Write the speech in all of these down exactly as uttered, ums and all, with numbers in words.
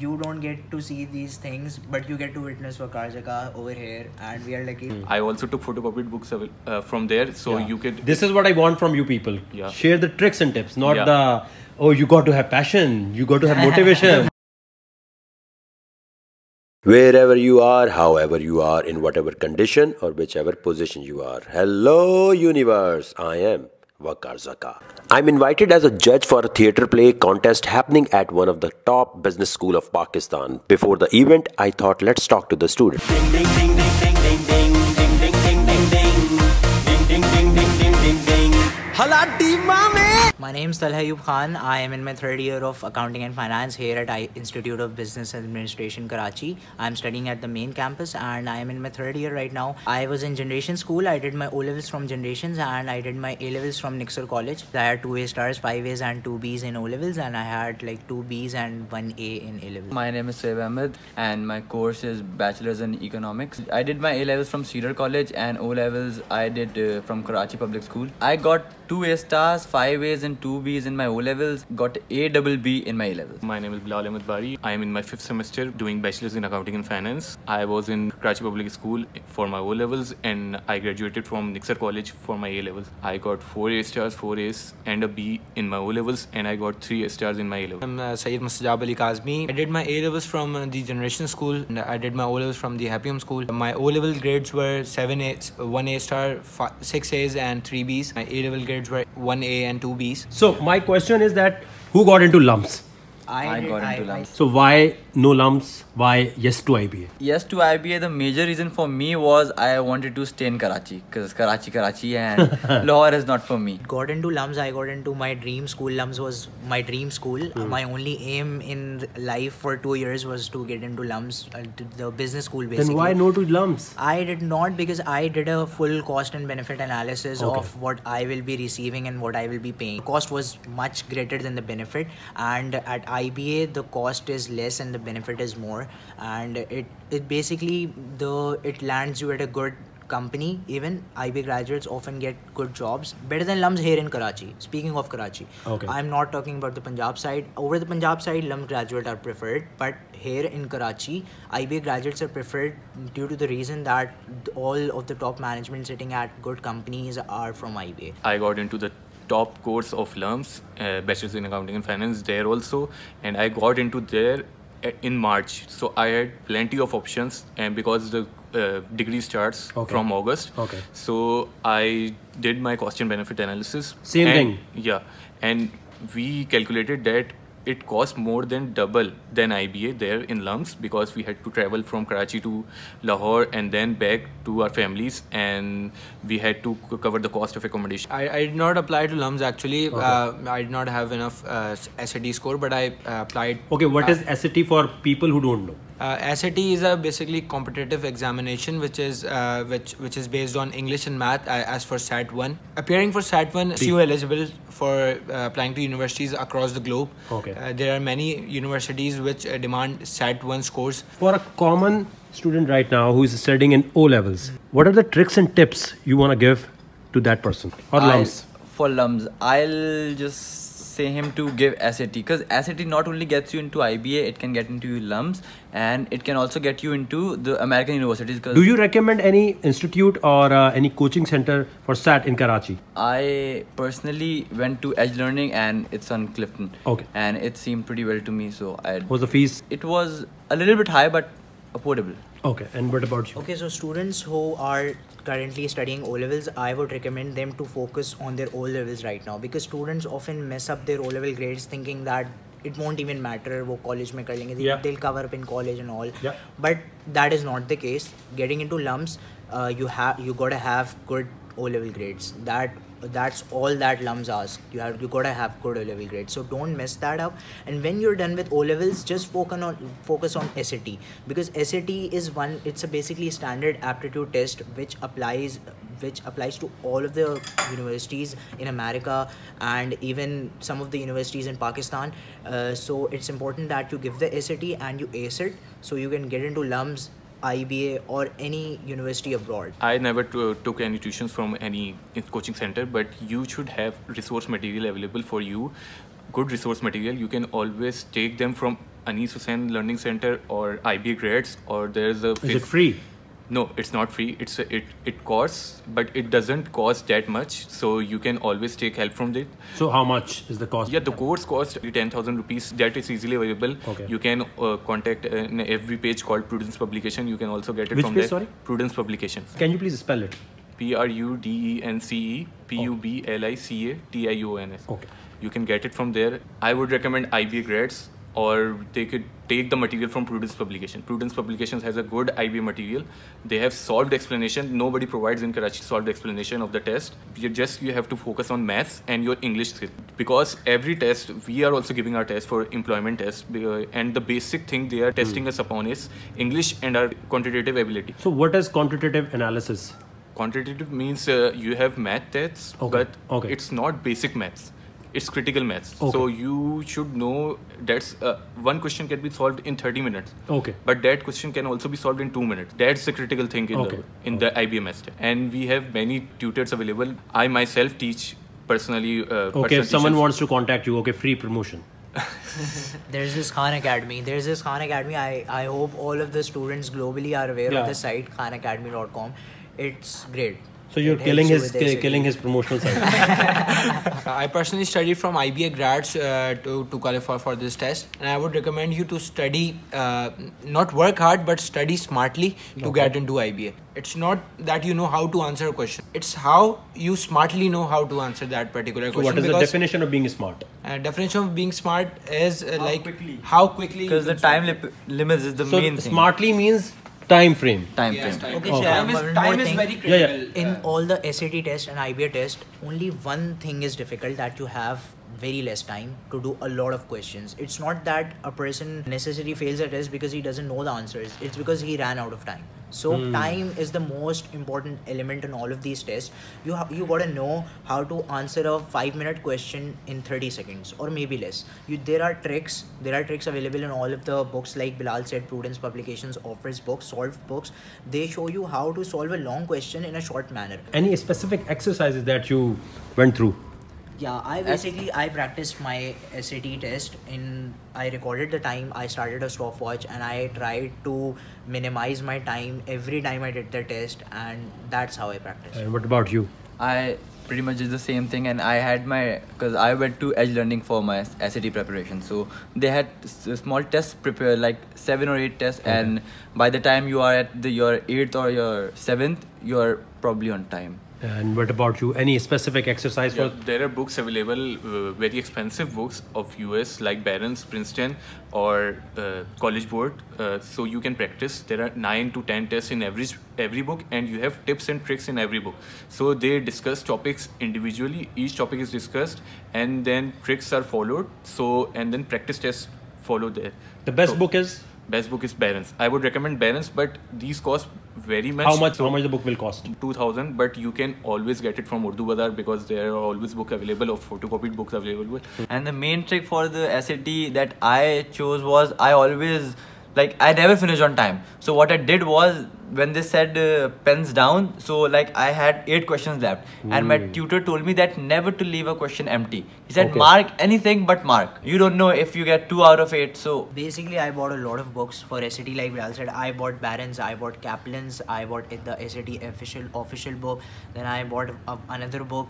You don't get to see these things, but you get to witness Waqar, Zaka over here, and we are lucky. Mm. I also took photocopied books uh, from there, so yeah. you could. This is what I want from you people. Yeah. Share the tricks and tips, not yeah. the oh you got to have passion, you got to have motivation. Wherever you are, however you are, in whatever condition or whichever position you are. Hello universe, I am Waqar Zaka. I'm invited as a judge for a theatre play contest happening at one of the top business school of Pakistan. Before the event, I thought let's talk to the student. Ding ding ding ding ding ding ding ding ding ding ding ding ding ding ding ding ding ding. Halati mame. My name is Talha Khan. I am in my third year of accounting and finance here at I Institute of Business Administration, Karachi. I am studying at the main campus and I am in my third year right now. I was in Generation School. I did my O levels from Generations and I did my A levels from Nixor College. I had two A stars, five A's and two B's in O levels, and I had like two B's and one A in A levels. My name is Saib Ahmed and my course is Bachelor's in Economics. I did my A levels from Cedar College and O levels I did uh, from Karachi Public School. I got two A stars, five A's and two B's in my O levels, got A double B in my A levels. My name is Bilal Ahmed Bari. I am in my fifth semester doing Bachelor's in Accounting and Finance. I was in Karachi Public School for my O levels and I graduated from Nixor College for my A levels. I got four A stars, four A's and a B in my O levels, and I got three A stars in my A levels. I'm uh, Syed Mustajab Ali Kazmi. I did my A levels from uh, the Generation School and I did my O levels from the Happium School. My O level grades were seven A's, one A star, five, six A's and three B's. My A level grades were one A and two B's. So my question is that who got into LUMS? I, I did, got I, into LUMS. So why no LUMS? Why yes to I B A? Yes to I B A, the major reason for me was I wanted to stay in Karachi because Karachi, Karachi and Lahore is not for me. Got into LUMS, I got into my dream school. LUMS was my dream school. Mm. My only aim in life for two years was to get into LUMS, uh, the business school basically. Then why no to LUMS? I did not, because I did a full cost and benefit analysis okay. of what I will be receiving and what I will be paying. The cost was much greater than the benefit, and at I B A the cost is less and the benefit is more, and it it basically the it lands you at a good company. Even I B A graduates often get good jobs, better than LUMS here in Karachi. Speaking of Karachi, okay. I'm not talking about the Punjab side. Over the Punjab side, LUMS graduates are preferred, but here in Karachi, I B A graduates are preferred due to the reason that all of the top management sitting at good companies are from I B A. I got into the top course of LUMS, uh, Bachelor's in Accounting and Finance there also, and I got into there in March, so I had plenty of options, and because the uh, degree starts okay. from August, okay. so I did my cost and benefit analysis. Same and, thing. Yeah, and we calculated that it cost more than double than I B A there in LUMS, because we had to travel from Karachi to Lahore and then back to our families, and we had to cover the cost of accommodation. I, I did not apply to LUMS actually. Okay. Uh, I did not have enough uh, S A T score, but I uh, applied. Okay, what uh, is S A T for people who don't know? Uh, S A T is a basically competitive examination which is uh, which which is based on English and math uh, as for S A T one. Appearing for S A T one, you are eligible for uh, applying to universities across the globe. Okay. Uh, there are many universities which uh, demand S A T one scores. For a common student right now who is studying in O levels, mm-hmm. what are the tricks and tips you want to give to that person or LUMS? For LUMS, I'll just say him to give S A T, because S A T not only gets you into I B A, it can get into LUMS, and it can also get you into the American universities. Do you recommend any institute or uh, any coaching center for S A T in Karachi? I personally went to Edge Learning and it's on Clifton. Okay. And it seemed pretty well to me, so I. What was the fees? It was a little bit high, but affordable. Okay, and what about you? Okay, so students who are currently studying O levels, I would recommend them to focus on their O levels right now, because students often mess up their O level grades thinking that it won't even matter, wo college mein kar lenge, yeah. they'll cover up in college and all. Yeah. But that is not the case. Getting into LUMS, uh, you have you gotta have good O level grades. That that's all that LUMS asks. You have you gotta have good O level grades. So don't mess that up. And when you're done with O levels, just focus on focus on S A T, because S A T is one. It's a basically standard aptitude test which applies which applies to all of the universities in America and even some of the universities in Pakistan. Uh, so it's important that you give the S A T and you ace it, so you can get into LUMS, I B A or any university abroad. I never took any tuitions from any coaching center, but you should have resource material available for you. Good resource material. You can always take them from Anis Hussain Learning Center or I B A Grades, or there's a... Is it free? No, it's not free. It's a, it it costs, but it doesn't cost that much. So you can always take help from it. So how much is the cost? Yeah, the course costs ten thousand rupees. That is easily available. Okay. You can uh, contact an every page called Prudence Publication. You can also get it Which from page, there. sorry? Prudence Publication. Can you please spell it? P R U D E N C E P U B L I C A T I U O N S. Okay. You can get it from there. I would recommend I B A Grades, or they could take the material from Prudence Publication. Prudence Publications has a good I B A material. They have solved explanation. Nobody provides in Karachi solved explanation of the test. You just you have to focus on maths and your English skill. Because every test, we are also giving our test for employment test, uh, and the basic thing they are testing us upon is English and our quantitative ability. So what is quantitative analysis? Quantitative means uh, you have math tests, Okay. but Okay. it's not basic maths. It's critical maths. Okay. So you should know that's uh, one question can be solved in thirty minutes. Okay. But that question can also be solved in two minutes. That's the critical thing in Okay. the in the I B M S test. And we have many tutors available. I myself teach personally. Uh, Okay, if someone personal wants to contact you, okay, free promotion. There's this Khan Academy. There's this Khan Academy. I, I hope all of the students globally are aware Yeah. of the site khan academy dot com. It's great. So you're It killing helps his you with the killing his promotional site. I personally studied from I B A grads uh, to, to qualify for this test, and I would recommend you to study, uh, not work hard, but study smartly to Okay. get into I B A. It's not that you know how to answer a question. It's how you smartly know how to answer that particular So question. what is the because, definition of being smart? Uh, definition of being smart is uh, How like quickly. how quickly. Because you the can time solve. lip- limits is the So main thing. smartly means time frame. Time Yes, frame. time. Okay, Okay. so Time is, one more time is thing. very Yeah, yeah. critical. In Uh, all the S A T test and I B A test, only one thing is difficult, that you have very less time to do a lot of questions. It's not that a person necessarily fails a test because he doesn't know the answers. It's because he ran out of time. So time is the most important element in all of these tests. You ha- you gotta know how to answer a five minute question in thirty seconds or maybe less. You there are tricks. There are tricks available in all of the books, like Bilal said. Prudence Publications offers books, solved books. They show you how to solve a long question in a short manner. Any specific exercises that you went through? Yeah, I basically I practiced my S A T test in I recorded the time, I started a stopwatch, and I tried to minimize my time every time I did the test, and that's how I practiced. And what about you? I pretty much did the same thing, and I had my, because I went to Edge Learning for my S A T preparation. So they had s- small tests prepared, like seven or eight tests, and by the time you are at the your eighth or your seventh, you are probably on time. And what about you? Any specific exercise Yeah, for? there are books available, uh, very expensive books of U S like Barron's, Princeton, or uh, College Board. Uh, so you can practice. There are nine to ten tests in every every book, and you have tips and tricks in every book. So they discuss topics individually. Each topic is discussed, and then tricks are followed. So and then practice tests follow there. The best So, book is Best book is Barron's. I would recommend Barron's, but these cost very much. how much? So How much the book will cost? two thousand, but you can always get it from Urdu Bazaar because there are always book available or photocopied books available. And the main trick for the S A T that I chose was I always, like, I never finished on time. So what I did was, when they said uh, pens down, so like I had eight questions left, and my tutor told me that never to leave a question empty. He said, Okay. mark anything but mark. You don't know if you get two out of eight. So Basically, I bought a lot of books for S A T. Like Bilal said, I bought Barron's, I bought Kaplan's, I bought the S A T official official book. Then I bought uh, another book.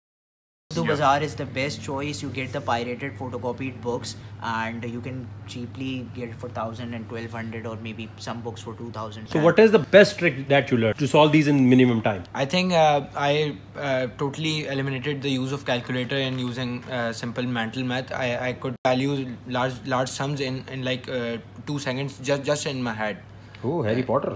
Urdu Bazaar is the best choice. You get the pirated photocopied books, and you can cheaply get it for thousand and twelve hundred, or maybe some books for two thousand. So what is the best trick that you learned to solve these in minimum time? I think uh, I uh, totally eliminated the use of calculator and using uh, simple mental math. I, I could value large large sums in, in like uh, two seconds just, just in my head. Oh, Harry Potter.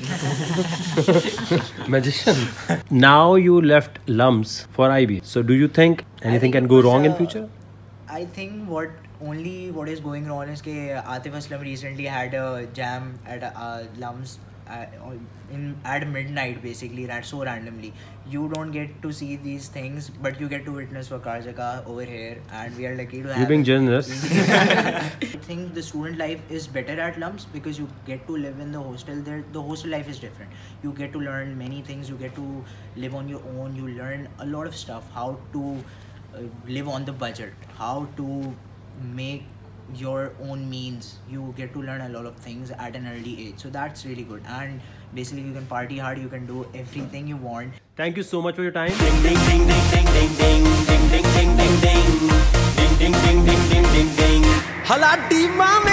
Magician. Now you left LUMS for I B. So do you think anything think can it go was, wrong in uh, future? I think what only what is going wrong is that Atif Aslam recently had a jam at uh, LUMS uh, in at midnight, basically, ran so randomly. You don't get to see these things, but you get to witness Waqar Zaka over here, and we are lucky to have. You're being it. generous. I think the student life is better at LUMS because you get to live in the hostel. There, the hostel life is different. You get to learn many things. You get to live on your own. You learn a lot of stuff. How to uh, live on the budget. How to make your own means. You get to learn a lot of things at an early age, so that's really good. And basically you can party hard, you can do everything you want. Thank you so much for your time. Ding ding ding ding ding ding ding ding ding ding ding ding ding ding ding ding ding ding ding. Halati mame.